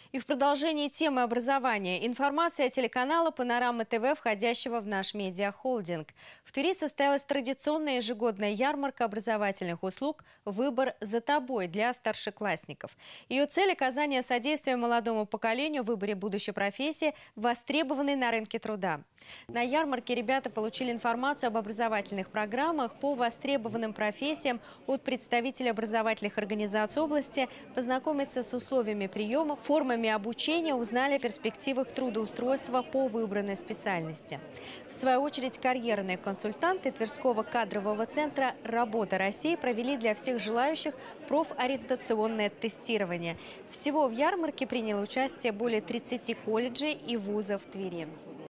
И в продолжении темы образования информация телеканала «Панорама ТВ», входящего в наш медиахолдинг. В Твери состоялась традиционная ежегодная ярмарка образовательных услуг «Выбор за тобой» для старшеклассников. Ее цель – оказание содействия молодому поколению в выборе будущей профессии, востребованной на рынке труда. На ярмарке ребята получили информацию об образовательных программах по востребованным профессиям от представителей образовательных организаций области, познакомиться с условиями приема, формами обучения, узнали о перспективах трудоустройства по выбранной специальности. В свою очередь, карьерные консультанты Тверского кадрового центра «Работа России» провели для всех желающих профориентационное тестирование. Всего в ярмарке приняло участие более 30 колледжей и вузов Твери.